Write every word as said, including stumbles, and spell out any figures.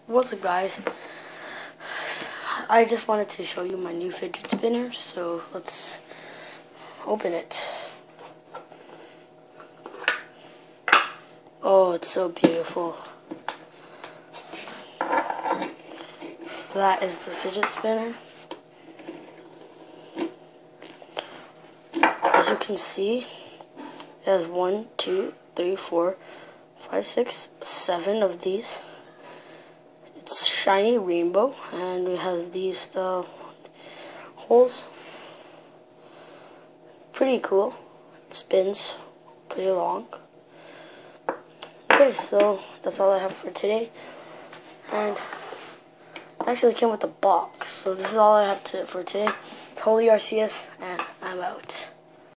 What's up, guys? I just wanted to show you my new fidget spinner, so let's open it. Oh, it's so beautiful. So that is the fidget spinner. As you can see, it has one, two, three, four, five, six, seven of these. It's shiny rainbow, and it has these uh, holes. Pretty cool. It spins pretty long. Okay, so that's all I have for today. And it actually came with a box. So this is all I have to for today. It's Holy R C S, and I'm out.